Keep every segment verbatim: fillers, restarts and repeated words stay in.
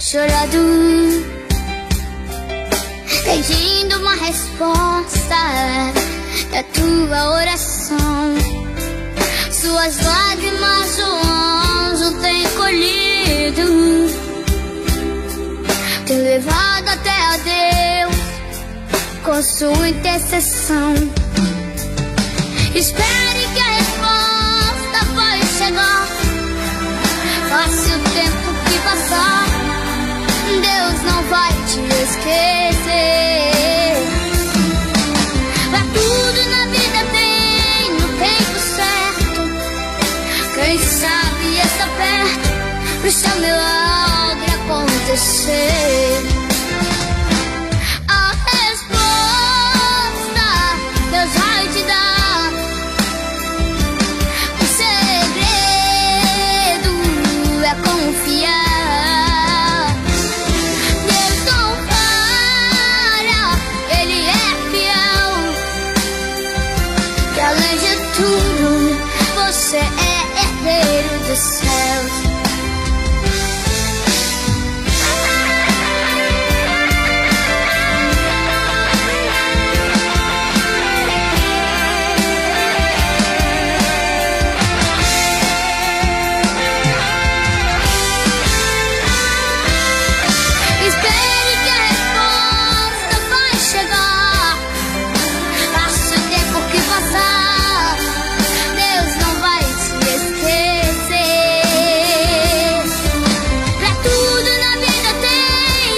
chorando, pedindo uma resposta da tua oração. Suas lágrimas o anjo tem colhido, tem levado até a Deus com sua intercessão. Espere que a resposta vai chegar. Passe o tempo que passar, Deus não vai te esquecer. Pra tudo na vida tem o tempo certo. Quem sabe está perto pro seu milagre acontecer. A resposta Deus vai te dar. O segredo é confiar. Deus não para, Ele é fiel. Que além de tudo, você é herdeiro dos céus.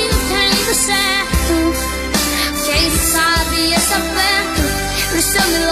Some